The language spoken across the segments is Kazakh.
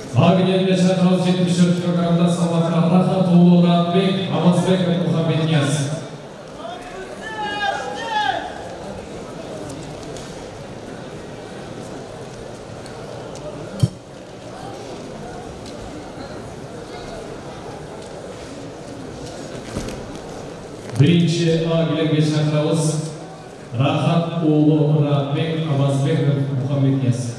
Агенде шақырылып 74 килограммда салмақта Рахатулы Радбек, Амазбеков Мухаммедияз. Birinci agilege şakramız Рахатулы Радбек, Амазбеков Мухаммедияз.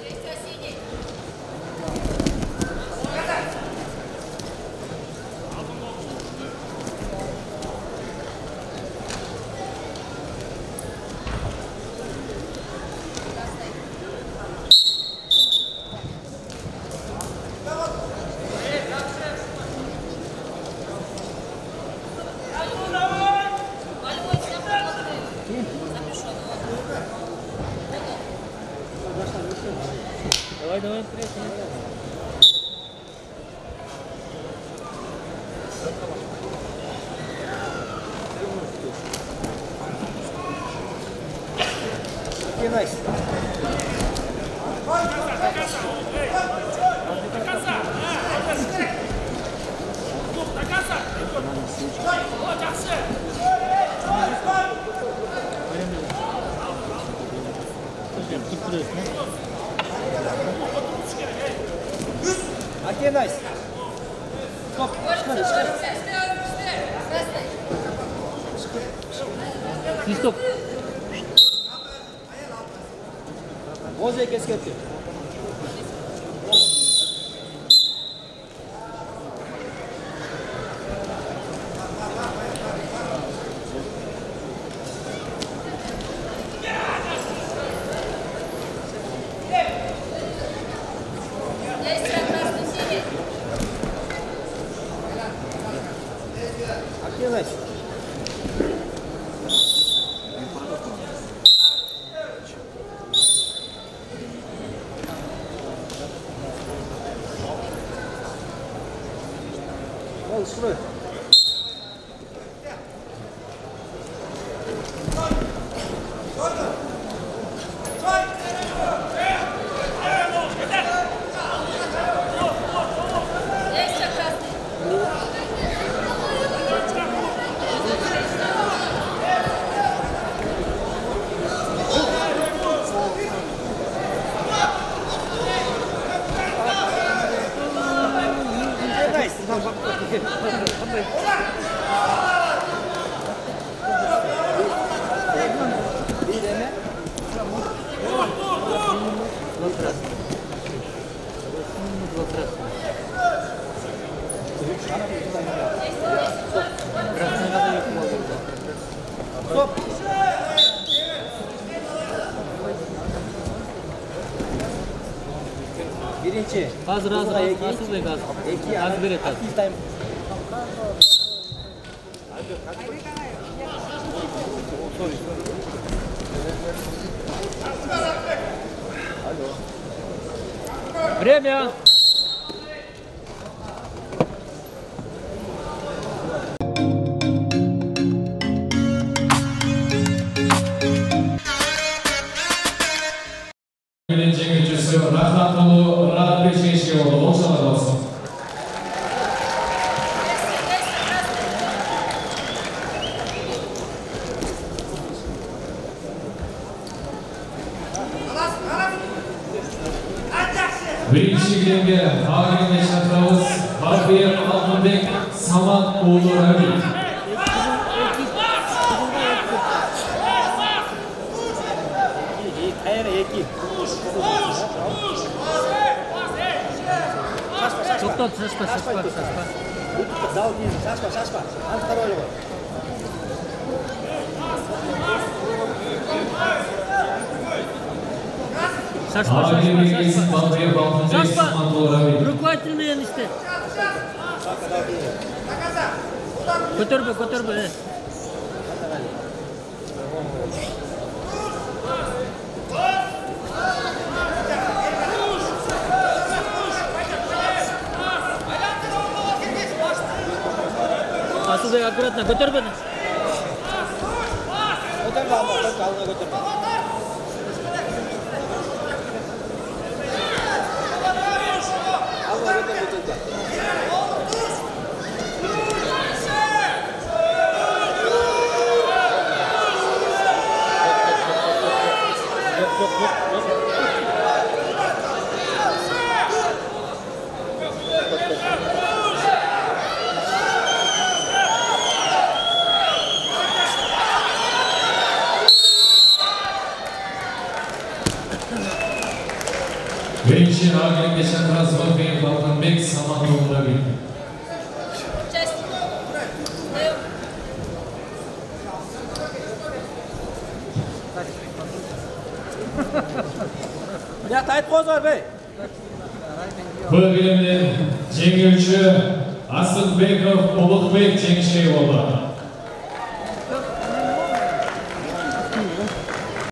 Давай, вперед. Nice. Окей, найс. Стоп, Стоп. Возле кескетти. Активность. Строй. Birinci. Hazır. Nasıl be gaz? Az bir et. Aktif time. Время. Рахатулы Радбек шешке болды. Оқшалар болсын. Birinci girenге Агенде шақырамыз Бақиев Алтынбек Саматұлы Раби. Тоқтап, шашпа. Дал дейін, шашпа. Второй его. Шашпа. Руководительмен işte. Көтер. Асылбек, аккуратно, көтер бені. Götür. Birinci ağırlık geçen Razvatbek Balkanbek Saman yolunda bir. Ya tayt qo'zg'ar bey. Bu bilimden jenguvchi Asılbekov Ulug'bek jengishga bo'ldi.